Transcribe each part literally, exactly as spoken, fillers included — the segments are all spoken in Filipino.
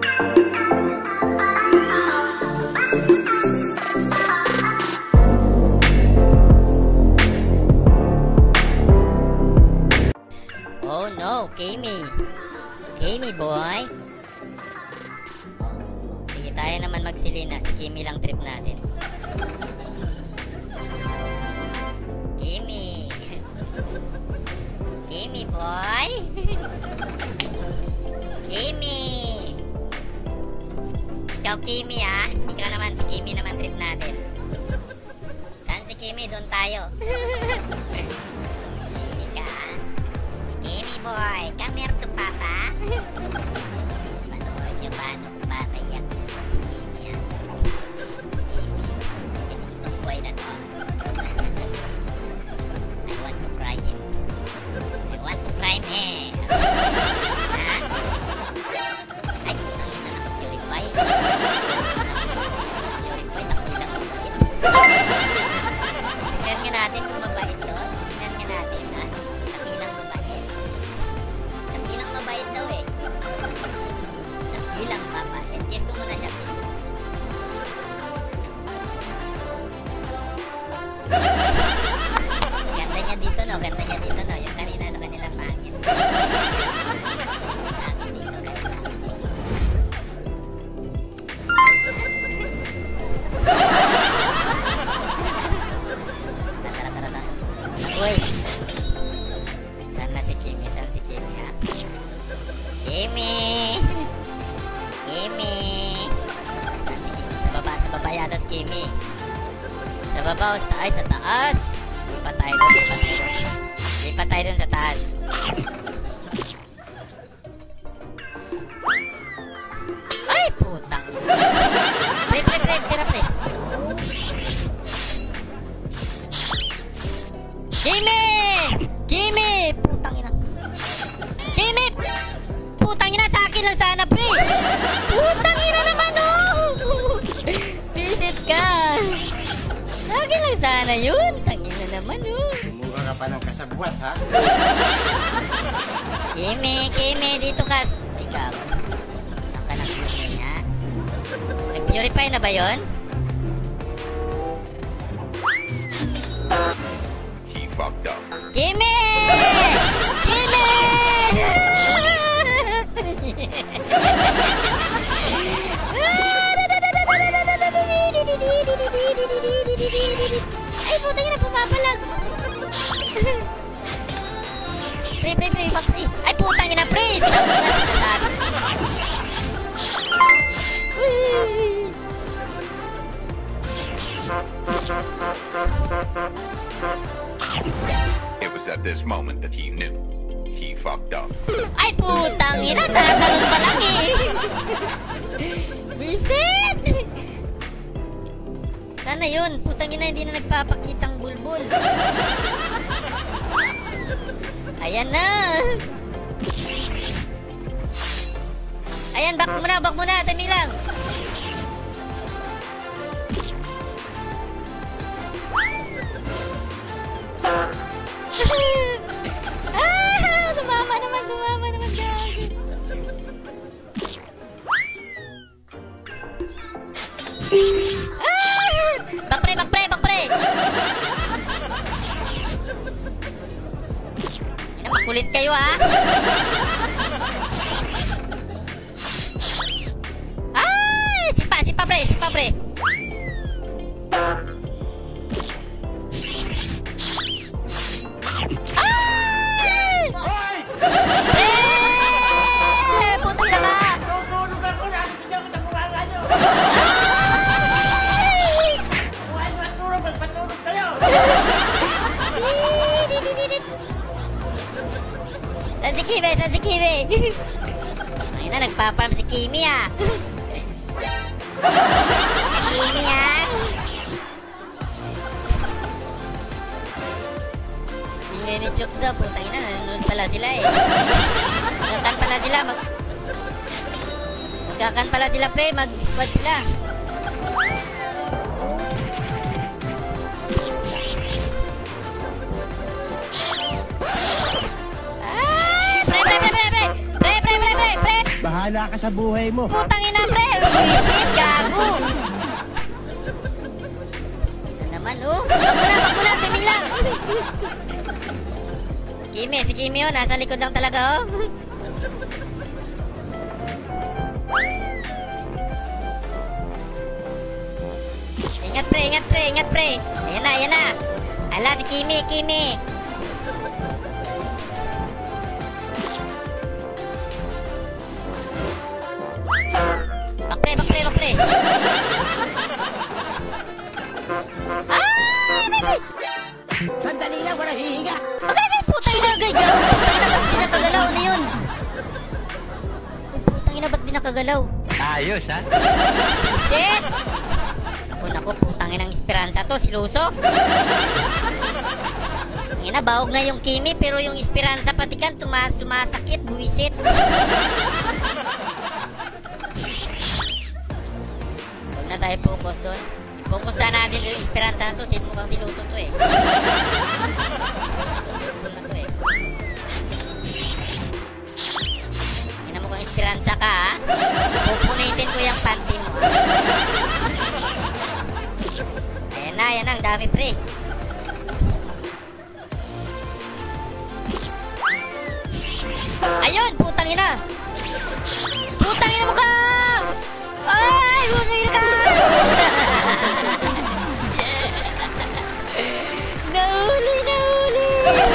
Oh no, Kimi. Kimi boy. Sige, tayo naman mag Selena. Si Kimi lang trip natin. Kimi. Kimi boy. Kimi. Ikaw Kimi ah. Ikaw naman, si Kimi naman trip natin. Saan si Kimi? Doon tayo. Kimi ka. Kimi boy, come here to papa. Panood nyo paano papaiyak ko si Kimi ah. Si Kimi. Itong tumboy na to. I want to cry him. I want to cry him eh. Ha? Ay, tangin na naka-purify. Naka-purify, takoy lang mabait. Tingnan nga natin kung mabait to. Tingnan nga natin ha. Nakilang mabait. Nakilang mabait daw eh. Nakilang mabait. Kiss ko muna siya. Kiss ko muna siya. Ganda niya dito no. Ganda niya dito no. Yung kanina sa kanilang pangit. Sabi dito ganda. Tara, tara, tara. Uy. Saan na si Kimi? Saan si Kimi ha? Kimi! Kimi! Saan si Kimi? Sa baba, sa baba yata si Kimi. Sa baba o sa taas? Sa taas! Lipat tayo doon, lipat tayo doon. Lipat tayo doon sa taas. Ay, putang! Pre, pre, pre, tira pre. Kimi! Kimi! Putang ina. Kimi! Putang ina, sa akin lang sana, pre! Putang ina naman, oh! Visit ka! Sa akin lang sana yun. Tangin na naman, oh. Mura ka pa ng kasabwat, ha? Kimi, Kimi, dito ka. Ikaw. Saan ka nag-purify niya? Nag-purify na ba yun? He fucked up. Kimi! Kimi! Ay, putang ina, pumapalag. Pre, pre, pre, back pre. Ay, putang ina, pre. Stop mo na sinasabi. It was at this moment that he knew. He fucked up. Ay, putang ina, tatalon pa lang eh. Bisit! Sana yun, putang ina, hindi na nagpapakitang bulbul. Ayan na. Ayan, back muna, back muna, tami lang. Ah, tumama naman, tumama naman siya. Ah! Bakpre, bakpre, bakpre! Yan, makulit kayo ha? Ay! Sipa, sipa pre, sipa pre! Ay! Pre! Putang ina ka! Tutulog ako na! Hindi ako nakuwala nyo! Huwag matulog! Magpatulog kayo! Saan si Kimi? Saan si Kimi? Ay na, nagpaparm si Kimi ah! Kimi ah! Tingnan ni Choox daw, putang ina, nanonood pala sila eh. Magkakan pala sila, mag... Magkakan pala sila pre, mag-squad sila. Ah! Pre, pre, pre, pre, pre! Pre, pre, pre, pre, pre! Bahala ka sa buhay mo. Putang ina, pre. Buisit, gago. Ina naman, oh. Bak mo na, bak mo na. Timing lang. Si Kimi, si Kimi, oh. Nasa likod lang talaga, oh. Ingat, pre. Ingat, pre. Ingat, pre. Ayan na, ayan na. Ala, si Kimi, Kimi. Bakre, bakre, bakre. Ah! Baby! Sandali lang, walang hihinga. Okay, okay, putang ina, gay, gago. Putang ina, ba't di nakagalaw? Ano yun? Ay, putang ina, ba't di nakagalaw? Ayos, ha? Shit! Naku, naku, putang inang Esperanza to, si Luso. Ang ina, bahog nga yung Kimi, pero yung Esperanza patikan, tuma sumasakit, buwisit. Huwag na tayo focus doon. Focus na natin yung Esperanza na to, sin mukhang si Luso to eh. Tulog na to eh. Ina mukhang Esperanza ka ha. Pupunitin ko yung panty mo ha. Ayan na, ayan na, ang dami pre. Ayun, putang ina. Putang ina mo ka. Ay, putang ina ka. Nahuli, nahuli.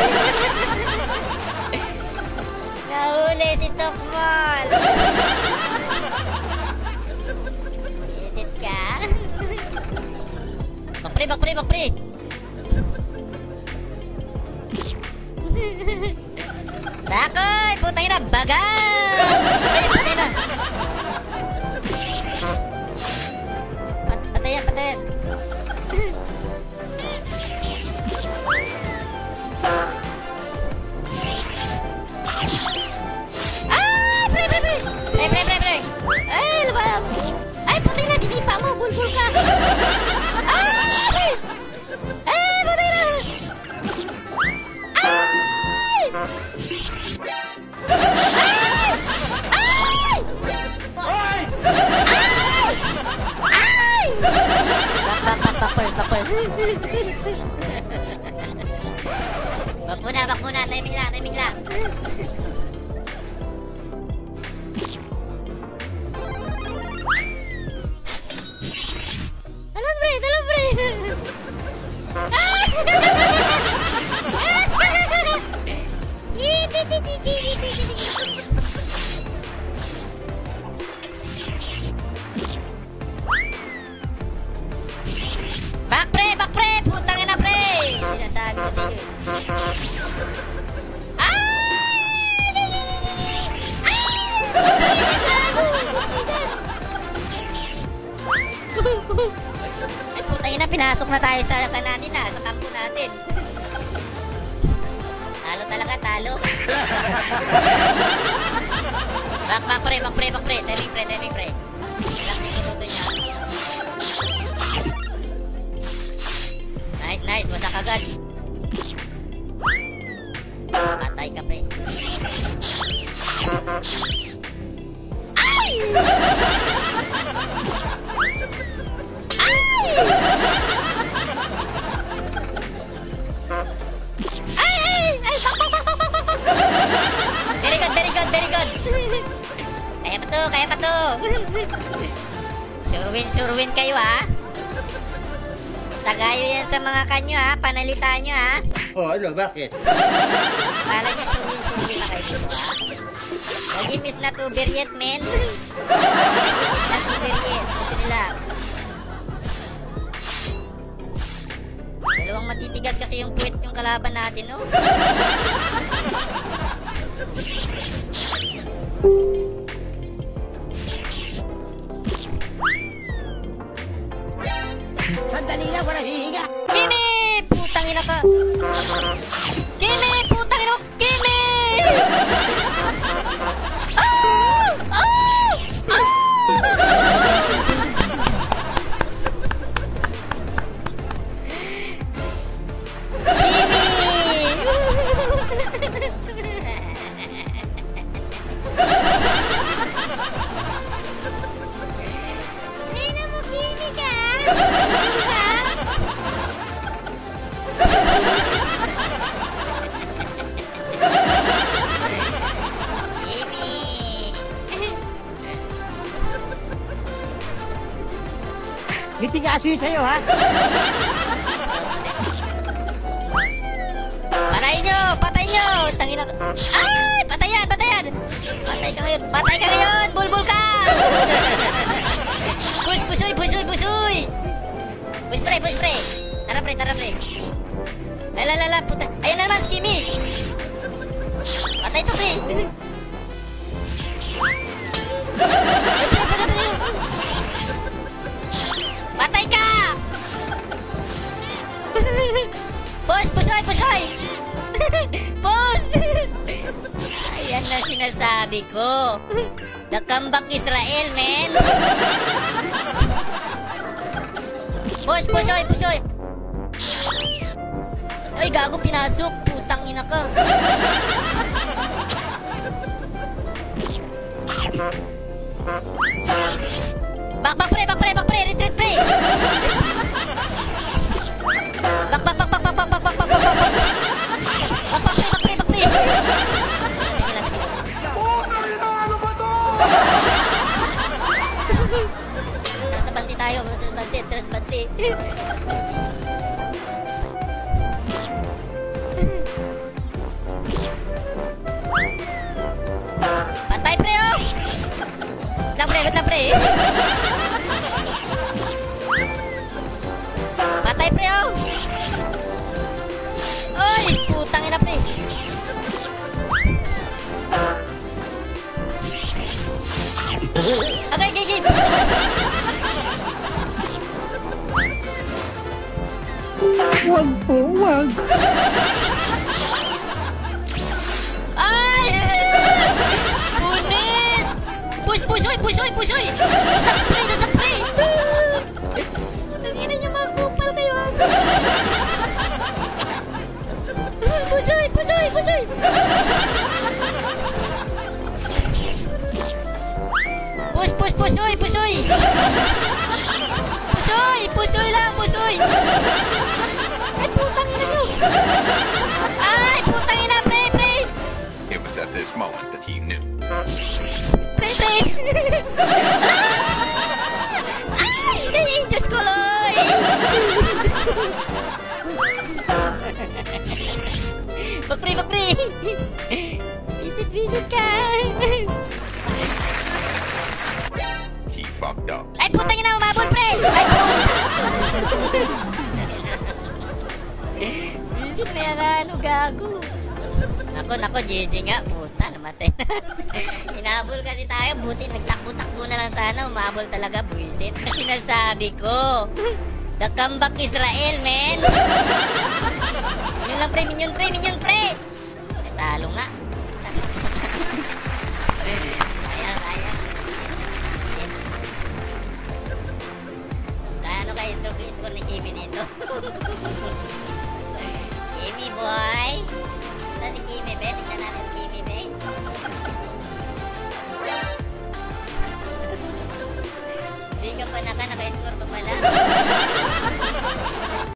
Nahuli si Tokmol. Edit ka. Bakpre, bakpre, bakpre. Bakoy! Putang ina! Bagang! Ay, putang ina! Pat patayan, patayan! Ah! Pre, pre, pre! Pre, pre, pre, pre! Ay, lumab! Ay, putang ina! Sinipa mo! Bulbul ka! Ay! Ay, putang ina! Ay! Ay! Ay! Hoy! Ay! Bakpal, bakpal. Bak muna, bak muna. Timing lang, timing lang. Talon, pre, talon, pre. Ay! Back pre, back pre, putang ina pre. Sinasabi ko sa iyo. Ay! Ay, putang ina, pinasok na tayo sa kananin na, sa kampo natin. Talo talaga, talo. Back, back pre, back pre, back pre. Timing pre, timing pre. Relax yung tuto niya. Nice, nice. Masak agad. Patay ka pre. Ay! Ay! Ay, ay, ay, bak, bak, bak, bak, bak, bak. Very good, very good, very good. Kaya pa to, kaya pa to. Sure win, sure win kayo ha. Itagayo yan sa mga kanyo ha, panalita nyo ha. Oh, ano, bakit? Kala nyo sure win, sure win na kayo dito ha. The game is not over yet, men. The game is not over yet. Just relax. Dalawang matitigas kasi yung puwet yung kalaban natin, no? Sandali lang, walang hihinga. Kimi! Putang ina ka! Kimi! Putang ina mo! Kimi! Ah! Ah! Ngiti ka aso yun sa'yo, ha? Patayin nyo! Patayin nyo! Tangina ko. Ay! Patayan! Patayan! Patay ka ngayon! Patay ka ngayon! Bulbul ka! Push! Pusoy! Pusoy! Pusoy! Push pre! Push pre! Tara pre! Tara pre! Lala! Lala! Puta! Ayan na naman! Skimmy! Patay to pre! Ay pre! Patay pre! Patay ka! Push! Pusoy! Pusoy! Push! Ayan na sinasabi ko. The comeback Israel, man. Push! Pusoy! Pusoy! Ay, gago, pinasok. Putang ina ka. Back, back, pre, back, pre, back, pre, retreat, pre. Back, back, back, back, back, back, back, back, back, back, back. Back, back, pre, back, pre, back, pre. Tara sa banti tayo, tara sa banti, tara sa banti. Patay, pre, oh! Wait lang, pre, wait lang, pre. Patay, pre, oh! Oy! Putang ina, pre. Okay, okay, okay. Wag po, wag. Ay! Punit! Push, push, oy, push, oy, push, oy! Datap, pre, datap, pre! Tangina niyo, mga kupal kayo, ha? Push, oy, push, oy, push, oy! Push, push, push, oy, push, oy! Push, oy, push, oy lang, push, oy! Ay, putang ina niyo! Ay, putang ina, pre, pre! It was at this moment that he knew. Pre, pre! Ay! Ay, Diyos ko, Loy! Bagpre, bagpre! Visit, visit ka! He fucked up. Ay, putang ina, umabol, pre! Ay, putang! Visit na yan, ano, gago. Nako, nako, G G nga, puta, namatay na. Hinabol kasi tayo, buti nagtakbo-takbo na lang sana, umabol talaga, buisit. Sinasabi ko, the comeback Israel, man. Minyon lang, pre, minyon, pre, minyon, pre. Ay, talo nga. Kaya, kaya. Shit. Kaya ano kayo, stroke yung score ni Kimi dito. Kimi, boy. Ito si Kimi, be. Tingnan natin si Kimi, be. Hindi ka pa naka, naka-score pa pala.